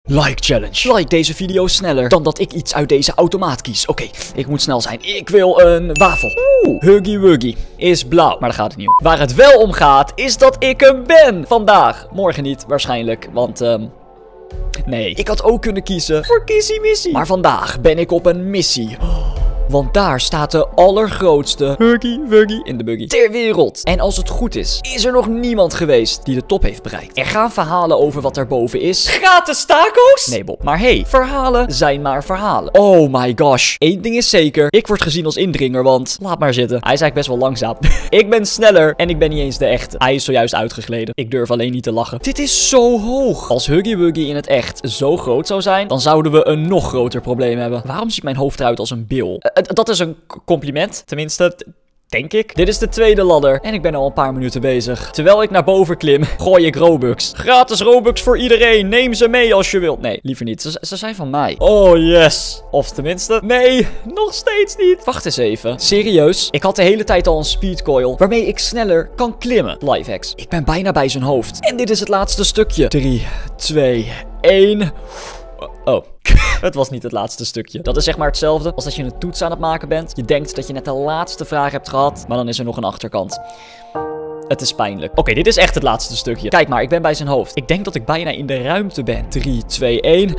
Like challenge. Like deze video sneller dan dat ik iets uit deze automaat kies. Oké, ik moet snel zijn. Ik wil een wafel. Huggy Wuggy is blauw, maar daar gaat het niet om. Waar het wel om gaat, is dat ik hem ben vandaag. Morgen niet, waarschijnlijk, want nee, ik had ook kunnen kiezen voor Kissy Missy. Maar vandaag ben ik op een missie. Want daar staat de allergrootste Huggy Wuggy in de buggy ter wereld. En als het goed is, is er nog niemand geweest die de top heeft bereikt. Er gaan verhalen over wat erboven is. Gratis taco's? Nee, Bob. Maar hey, verhalen zijn maar verhalen. Oh my gosh. Eén ding is zeker. Ik word gezien als indringer, want laat maar zitten. Hij is eigenlijk best wel langzaam. Ik ben sneller en ik ben niet eens de echte. Hij is zojuist uitgegleden. Ik durf alleen niet te lachen. Dit is zo hoog. Als Huggy Wuggy in het echt zo groot zou zijn, dan zouden we een nog groter probleem hebben. Waarom ziet mijn hoofd eruit als een bil? Dat is een compliment. Tenminste, denk ik. Dit is de tweede ladder. En ik ben al een paar minuten bezig. Terwijl ik naar boven klim, gooi ik Robux. Gratis Robux voor iedereen. Neem ze mee als je wilt. Nee, liever niet. Ze zijn van mij. Oh, yes. Of tenminste, nee, nog steeds niet. Wacht eens even. Serieus? Ik had de hele tijd al een speedcoil waarmee ik sneller kan klimmen. Lifehacks. Ik ben bijna bij zijn hoofd. En dit is het laatste stukje. 3, 2, 1... Oh, het was niet het laatste stukje. Dat is zeg maar hetzelfde als dat je een toets aan het maken bent. Je denkt dat je net de laatste vraag hebt gehad, maar dan is er nog een achterkant. Het is pijnlijk. Oké, dit is echt het laatste stukje. Kijk maar, ik ben bij zijn hoofd. Ik denk dat ik bijna in de ruimte ben. 3, 2, 1...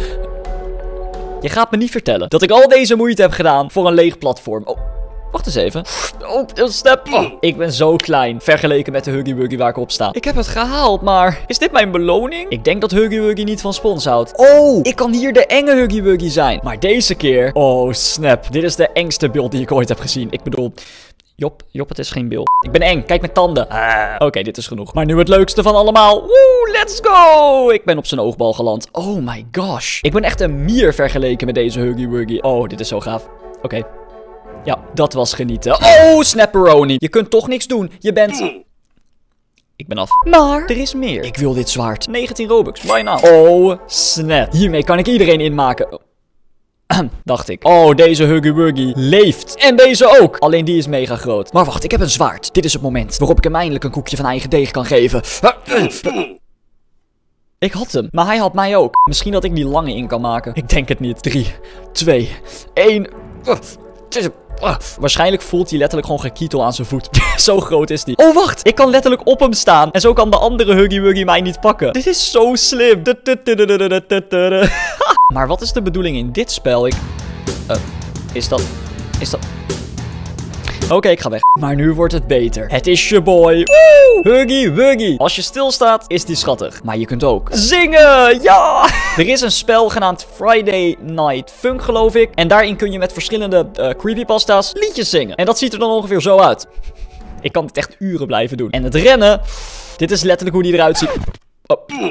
Je gaat me niet vertellen dat ik al deze moeite heb gedaan voor een leeg platform. Oh. Wacht eens even. Oh, snap. Oh, ik ben zo klein vergeleken met de Huggy Wuggy waar ik op sta. Ik heb het gehaald, maar is dit mijn beloning? Ik denk dat Huggy Wuggy niet van spons houdt. Oh, ik kan hier de enge Huggy Wuggy zijn. Maar deze keer... Oh, snap. Dit is de engste beeld die ik ooit heb gezien. Ik bedoel... Job, het is geen beeld. Ik ben eng. Kijk mijn tanden. Oké, dit is genoeg. Maar nu het leukste van allemaal. Woe, let's go! Ik ben op zijn oogbal geland. Oh my gosh. Ik ben echt een mier vergeleken met deze Huggy Wuggy. Oh, dit is zo gaaf. Oké. Ja, dat was genieten. Oh, snapperoni. Je kunt toch niks doen. Je bent... Ik ben af. Maar er is meer. Ik wil dit zwaard. 19 Robux. Why not? Oh, snap. Hiermee kan ik iedereen inmaken. Dacht ik. Oh, deze Huggy Wuggy leeft. En deze ook. Alleen die is mega groot. Maar wacht, ik heb een zwaard. Dit is het moment waarop ik hem eindelijk een koekje van eigen deeg kan geven. Ik had hem, maar hij had mij ook. Misschien dat ik die lange in kan maken. Ik denk het niet. 3, 2, 1... Waarschijnlijk voelt hij letterlijk gewoon gekietel aan zijn voet. Zo groot is die. Oh, wacht. Ik kan letterlijk op hem staan. En zo kan de andere Huggy Wuggy mij niet pakken. Dit is zo slim. Maar wat is de bedoeling in dit spel? Is dat... Oké, ik ga weg. Maar nu wordt het beter. Het is je boy. Woo! Huggy Wuggy. Als je stilstaat, is die schattig. Maar je kunt ook zingen. Ja! Er is een spel genaamd Friday Night Funk, geloof ik. En daarin kun je met verschillende creepypasta's liedjes zingen. En dat ziet er dan ongeveer zo uit. Ik kan dit echt uren blijven doen. En het rennen. Dit is letterlijk hoe die eruit ziet. Oh.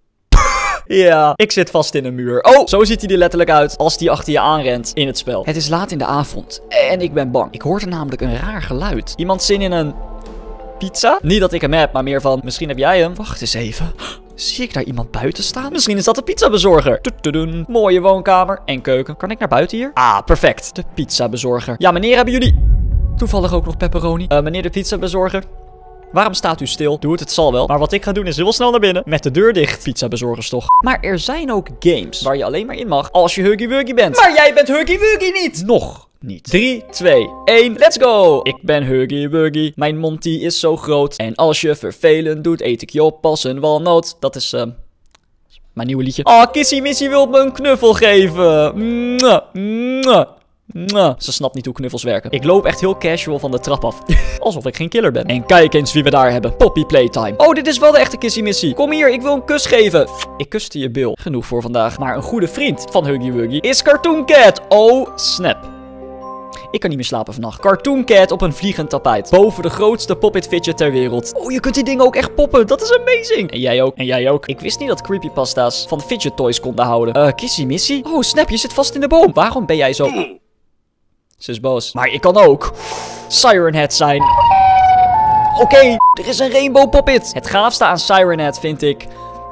Ja, ik zit vast in een muur. Oh, zo ziet hij er letterlijk uit als hij achter je aanrent in het spel. Het is laat in de avond en ik ben bang. Ik hoorde namelijk een raar geluid. Iemand zin in een pizza? Niet dat ik hem heb, maar meer van, misschien heb jij hem. Wacht eens even. Zie ik daar iemand buiten staan? Misschien is dat de pizzabezorger. Mooie woonkamer en keuken. Kan ik naar buiten hier? Ah, perfect. De pizzabezorger. Ja, meneer, hebben jullie toevallig ook nog pepperoni? Meneer de pizzabezorger. Waarom staat u stil? Doe het zal wel. Maar wat ik ga doen is heel snel naar binnen. Met de deur dicht. Pizzabezorgers toch. Maar er zijn ook games waar je alleen maar in mag als je Huggy Wuggy bent. Maar jij bent Huggy Wuggy niet. Nog niet. 3, 2, 1, let's go. Ik ben Huggy Wuggy. Mijn mond die is zo groot. En als je vervelend doet, eet ik je op als een walnoot. Dat is mijn nieuwe liedje. Oh, Kissy Missy wil me een knuffel geven. Mwah, mwah. Ze snapt niet hoe knuffels werken. Ik loop echt heel casual van de trap af. Alsof ik geen killer ben. En kijk eens wie we daar hebben. Poppy Playtime. Oh, dit is wel de echte Kissy Missy. Kom hier, ik wil een kus geven. Ik kuste je bil. Genoeg voor vandaag. Maar een goede vriend van Huggy Wuggy is Cartoon Cat. Oh, snap. Ik kan niet meer slapen vannacht. Cartoon Cat op een vliegend tapijt. Boven de grootste pop-it fidget ter wereld. Oh, je kunt die dingen ook echt poppen. Dat is amazing. En jij ook. En jij ook. Ik wist niet dat creepypasta's van fidget toys konden houden. Kissy Missy? Oh, snap, je zit vast in de boom. Waarom ben jij zo... Ze is boos. Maar ik kan ook Siren Head zijn. Oké, er is een rainbow poppet. Het gaafste aan Siren Head vind ik...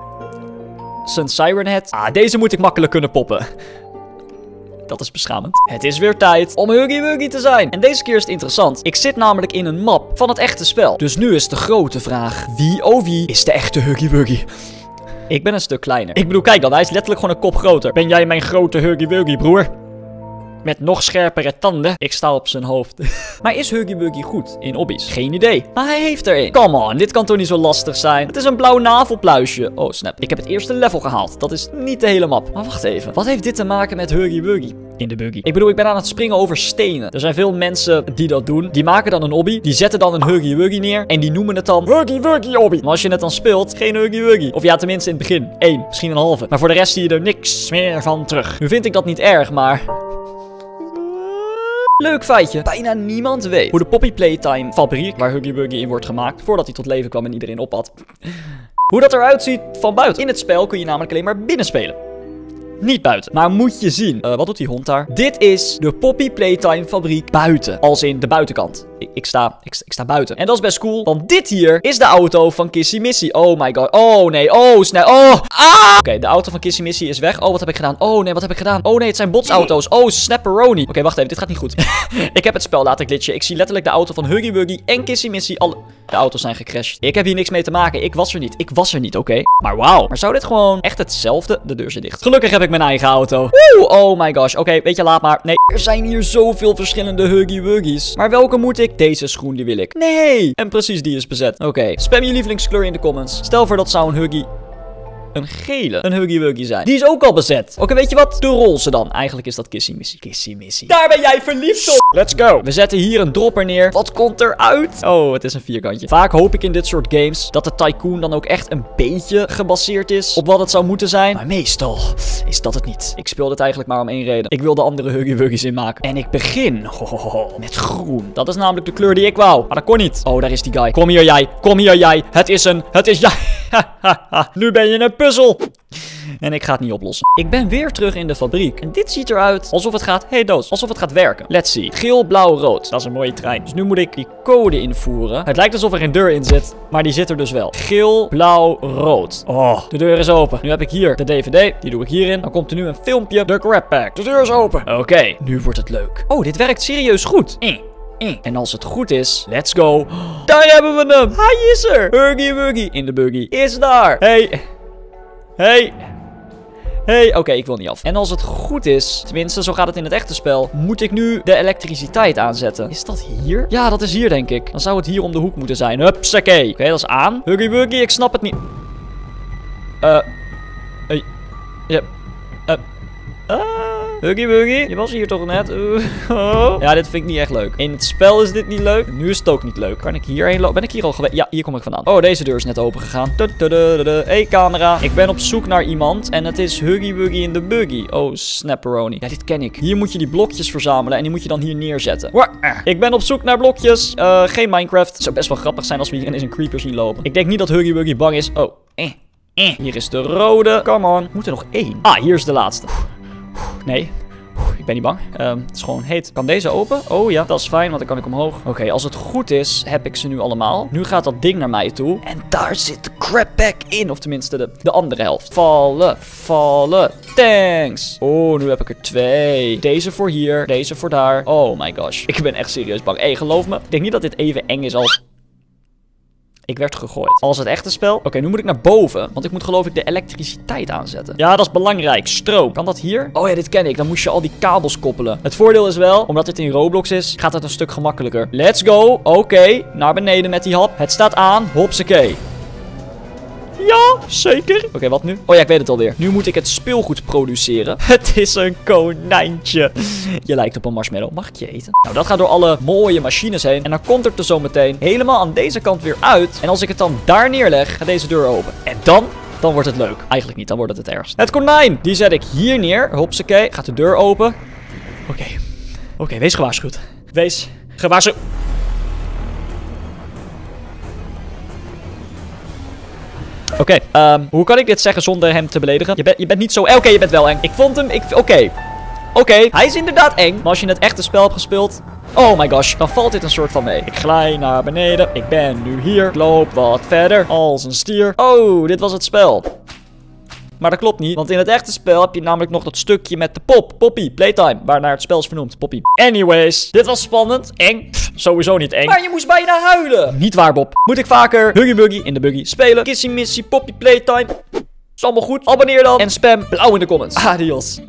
zijn Siren Head. Ah, deze moet ik makkelijk kunnen poppen. Dat is beschamend. Het is weer tijd om Huggy Wuggy te zijn. En deze keer is het interessant. Ik zit namelijk in een map van het echte spel. Dus nu is de grote vraag. Wie, oh wie, is de echte Huggy Wuggy? Ik ben een stuk kleiner. Ik bedoel, kijk dan, hij is letterlijk gewoon een kop groter. Ben jij mijn grote Huggy Wuggy, broer? Met nog scherpere tanden. Ik sta op zijn hoofd. Maar is Huggy Wuggy goed in obbies? Geen idee. Maar hij heeft er een. Come on, dit kan toch niet zo lastig zijn? Het is een blauw navelpluisje. Oh, snap. Ik heb het eerste level gehaald. Dat is niet de hele map. Maar wacht even. Wat heeft dit te maken met Huggy Wuggy? In de buggy. Ik bedoel, ik ben aan het springen over stenen. Er zijn veel mensen die dat doen. Die maken dan een obby. Die zetten dan een Huggy Wuggy neer. En die noemen het dan Huggy Wuggy obby. Maar als je het dan speelt, geen Huggy Wuggy. Of ja, tenminste in het begin. 1, misschien een halve. Maar voor de rest zie je er niks meer van terug. Nu vind ik dat niet erg, maar... Leuk feitje. Bijna niemand weet hoe de Poppy Playtime fabriek, waar Huggy Wuggy in wordt gemaakt, voordat hij tot leven kwam en iedereen ophad, hoe dat eruit ziet van buiten. In het spel kun je namelijk alleen maar binnen spelen. Niet buiten. Maar moet je zien. Wat doet die hond daar? Dit is de Poppy Playtime fabriek buiten. Als in de buitenkant. Ik sta buiten. En dat is best cool. Want dit hier is de auto van Kissy Missy. Oh my god. Oh nee. Oh snel. Oh. Ah. Oké, de auto van Kissy Missy is weg. Oh, wat heb ik gedaan? Oh nee, wat heb ik gedaan? Oh nee, het zijn botsauto's. Oh, snapperoni. Oké, wacht even. Dit gaat niet goed. Ik heb het spel laten glitchen. Ik zie letterlijk de auto van Huggy Wuggy en Kissy Missy. De auto's zijn gecrashed. Ik heb hier niks mee te maken. Ik was er niet. Ik was er niet, oké? Maar wauw. Maar zou dit gewoon echt hetzelfde? De deur zit dicht. Gelukkig heb ik mijn eigen auto. Woe! Oh my gosh. Oké, weet je, laat maar. Nee, er zijn hier zoveel verschillende Huggy Wuggies. Maar welke moet ik? Deze schoen, die wil ik. Nee! En precies die is bezet. Oké. Spam je lievelingskleur in de comments. Stel voor dat zou een Huggy... Een gele. Een Huggy Wuggy zijn. Die is ook al bezet. Oké, weet je wat? De roze dan. Eigenlijk is dat Kissy Missy. Kissy Missy. Daar ben jij verliefd op. Let's go. We zetten hier een dropper neer. Wat komt eruit? Oh, het is een vierkantje. Vaak hoop ik in dit soort games dat de tycoon dan ook echt een beetje gebaseerd is op wat het zou moeten zijn. Maar meestal is dat het niet. Ik speel dit eigenlijk maar om één reden. Ik wil de andere Huggy Wuggies inmaken. En ik begin met groen. Dat is namelijk de kleur die ik wou. Maar dat kon niet. Oh, daar is die guy. Kom hier jij. Kom hier jij. Het is jij. Nu ben je een puzzel. En ik ga het niet oplossen. Ik ben weer terug in de fabriek. En dit ziet eruit alsof het gaat... Hey, doos. Alsof het gaat werken. Let's see. Geel, blauw, rood. Dat is een mooie trein. Dus nu moet ik die code invoeren. Het lijkt alsof er geen deur in zit. Maar die zit er dus wel. Geel, blauw, rood. Oh, de deur is open. Nu heb ik hier de DVD. Die doe ik hierin. Dan komt er nu een filmpje. De Grab Pack. De deur is open. Oké, nu wordt het leuk. Oh, dit werkt serieus goed. En als het goed is, let's go. Daar hebben we hem. Hij is er. Huggy Wuggy in de buggy is daar. Hey, oké, ik wil niet af. En als het goed is, tenminste, zo gaat het in het echte spel, moet ik nu de elektriciteit aanzetten. Is dat hier? Ja, dat is hier, denk ik. Dan zou het hier om de hoek moeten zijn. Hupsakee. Oké, dat is aan. Huggy Wuggy, ik snap het niet. Huggy Wuggy, je was hier toch net? Ja, dit vind ik niet echt leuk. In het spel is dit niet leuk. Nu is het ook niet leuk. Kan ik hierheen lopen? Ben ik hier al geweest? Ja, hier kom ik vandaan. Oh, deze deur is net open gegaan. Hey, camera. Ik ben op zoek naar iemand. En het is Huggy Wuggy in de buggy. Oh, snapperoni. Ja, dit ken ik. Hier moet je die blokjes verzamelen. En die moet je dan hier neerzetten. Ik ben op zoek naar blokjes. Geen Minecraft. Het zou best wel grappig zijn als we hier ineens een creeper zien lopen. Ik denk niet dat Huggy Wuggy bang is. Oh, Hier is de rode. Come on. Moet er nog één. Ah, hier is de laatste. Nee. Ik ben niet bang. Het is gewoon heet. Kan deze open? Oh ja, dat is fijn, want dan kan ik omhoog. Oké, als het goed is, heb ik ze nu allemaal. Nu gaat dat ding naar mij toe. En daar zit de Grab Pack in. Of tenminste de andere helft. Vallen. Thanks. Oh, nu heb ik er 2. Deze voor hier. Deze voor daar. Oh my gosh. Ik ben echt serieus bang. Hey, geloof me. Ik denk niet dat dit even eng is als... Ik werd gegooid. Als het echte spel. Oké, nu moet ik naar boven. Want ik moet geloof ik de elektriciteit aanzetten. Ja, dat is belangrijk. Stroom. Kan dat hier? Oh ja, dit ken ik. Dan moest je al die kabels koppelen. Het voordeel is wel, omdat dit in Roblox is, gaat het een stuk gemakkelijker. Let's go. Oké, naar beneden met die hap. Het staat aan. Hopsakee. Ja, zeker. Oké, wat nu? Oh ja, ik weet het alweer. Nu moet ik het speelgoed produceren. Het is een konijntje. Je lijkt op een marshmallow. Mag ik je eten? Nou, dat gaat door alle mooie machines heen. En dan komt het er zo meteen helemaal aan deze kant weer uit. En als ik het dan daar neerleg, gaat deze deur open. En dan wordt het leuk. Eigenlijk niet, dan wordt het ergst. Het konijn, die zet ik hier neer. Hopsakee, gaat de deur open. Oké, wees gewaarschuwd. Wees gewaarschuwd. Oké, hoe kan ik dit zeggen zonder hem te beledigen? Je bent niet zo... Oké, je bent wel eng. Ik vond hem... Oké, hij is inderdaad eng. Maar als je het echte spel hebt gespeeld... Oh my gosh, dan valt dit een soort van mee. Ik glij naar beneden. Ik ben nu hier. Ik loop wat verder. Als een stier. Oh, dit was het spel. Maar dat klopt niet, want in het echte spel heb je namelijk nog dat stukje met de Poppy Playtime, waarnaar het spel is vernoemd, Poppy. Anyways, dit was spannend, eng, sowieso niet eng. Maar je moest bijna huilen. Niet waar, Bob. Moet ik vaker Huggy Wuggy in de buggy spelen? Kissy Missy, Poppy Playtime. Is allemaal goed. Abonneer dan. En spam blauw in de comments. Adios.